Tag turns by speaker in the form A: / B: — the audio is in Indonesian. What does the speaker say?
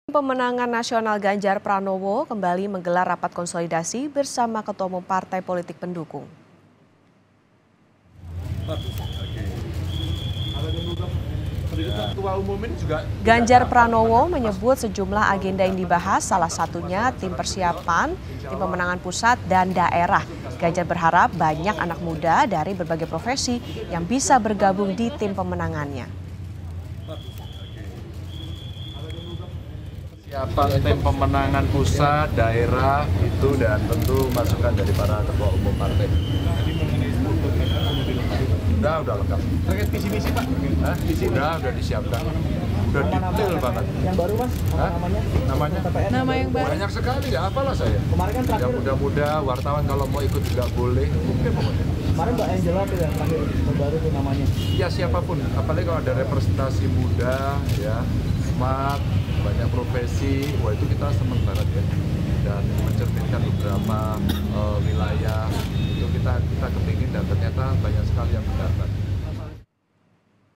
A: Pemenangan nasional Ganjar Pranowo kembali menggelar rapat konsolidasi bersama ketua umum partai politik pendukung. Ganjar Pranowo menyebut sejumlah agenda yang dibahas, salah satunya tim persiapan, tim pemenangan pusat dan daerah. Ganjar berharap banyak anak muda dari berbagai profesi yang bisa bergabung di tim pemenangannya.
B: Siapa tim pemenangan pusat, daerah itu dan tentu masukan dari para ketua umum partai. Udah lengkap.
C: Terkait visi misi Pak?
B: Udah disiapkan. Udah detail banget.
C: Yang baru Mas, namanya?
B: Nama yang baru? Banyak sekali ya, apalah saya.
C: Kemarin kan terakhir.
B: Yang muda-muda, wartawan kalau mau ikut juga boleh. Mungkin pokoknya.
C: Kemarin Mbak Angela tuh yang terakhir, yang baru tuh namanya.
B: Ya siapapun, apalagi kalau ada representasi muda, ya, smart, banyak profesi, wah itu kita senang banget ya. Dan mencerminkan beberapa wilayah itu kita kepingin dan ternyata banyak sekali yang mendapat.